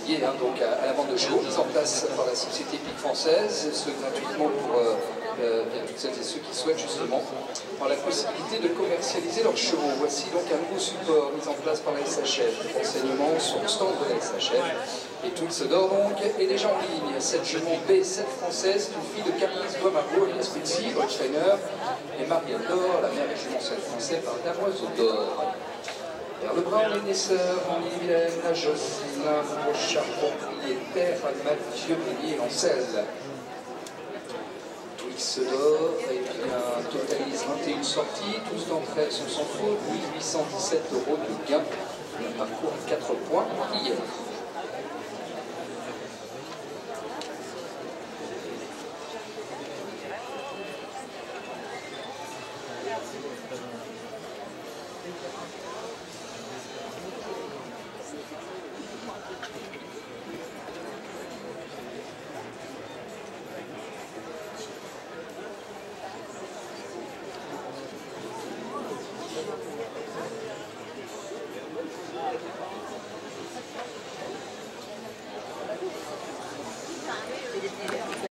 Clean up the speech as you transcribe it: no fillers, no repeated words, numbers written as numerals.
dédié donc à la vente de chevaux, mise en place par la Société Hippique Française, ce gratuitement pour toutes celles et ceux qui souhaitent justement avoir la possibilité de commercialiser leurs chevaux. Voici donc un nouveau support mis en place par la SHF. Renseignements sur le stand de la SHF. Et tout se dort donc est déjà en ligne. Cette jument B7 française, une fille de Caprice Bois-Margot, alias Quincy, votre trainer, et Marielle d'Or, la mère du jument 7 français par Damoiseau d'Or. Vers le bras, les naisseurs, Henri-Vilaine, la Jocelyne, Brochard, propriétaire, Mathieu Bélier, Lancel. Twix d'or, et bien, totalise 21 sorties, 12 d'entre elles sont sans faute, 1817 € de gain. Le parcours à 4 points hier.